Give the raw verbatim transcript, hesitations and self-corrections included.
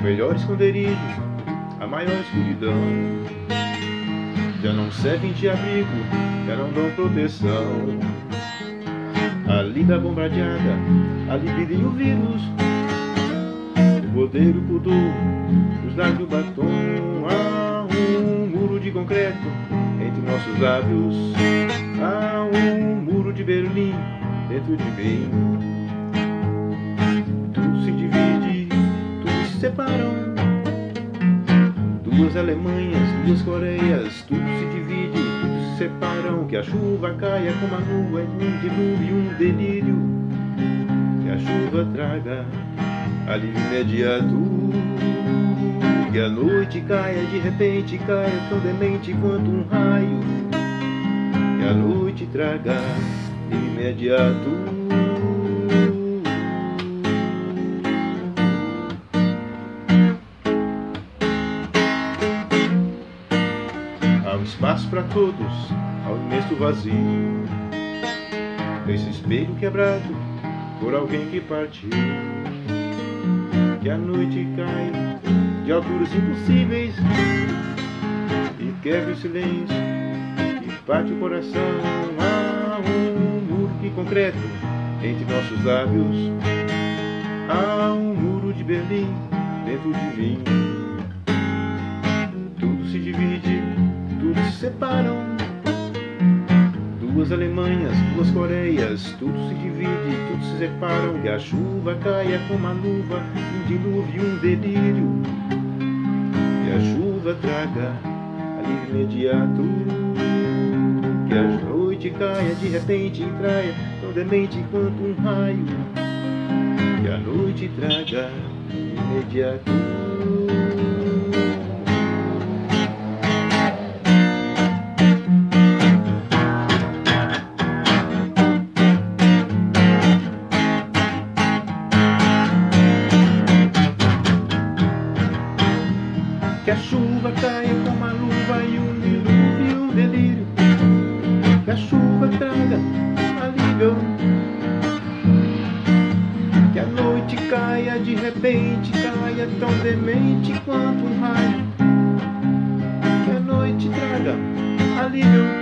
melhor esconderijo, a maior escuridão. Já não servem de abrigo, já não dão proteção. Ali da bombardeada, ali vivem o vírus, o poder, o pudor, os lábios, o batom. Há um muro de concreto entre nossos lábios. Há um muro de Berlim dentro de mim. Tudo se divide, tudo se separam. Duas Alemanhas, duas Coreias, tudo se divide, tudo se separam. Que a chuva caia como a nuvem, um dilúvio, um delírio. Que a chuva traga alívio imediato. Que a noite caia, de repente caia, tão demente quanto um raio. Que a noite traga alívio imediato. Há um espaço para todos, há um imenso vazio. Nesse espelho quebrado por alguém que partiu. Que a noite cai de alturas impossíveis e quebra o silêncio e bate o coração. Há um muro de concreto entre nossos lábios. Há um muro de Berlim dentro de mim. Tudo se divide, tudo se separam. Duas Alemanhas, duas Coreias, tudo se divide, tudo se separam. Que a chuva caia como a luva, um dilúvio, um delírio. Que a chuva traga alívio imediato. Que a noite caia, de repente traia, tão demente quanto um raio. Que a noite traga alívio imediato. Que a chuva caia como a luva e um dilúvio, um delírio. Que a chuva traga alívio. Que a noite caia, de repente caia, tão demente quanto um raio. Que a noite traga alívio.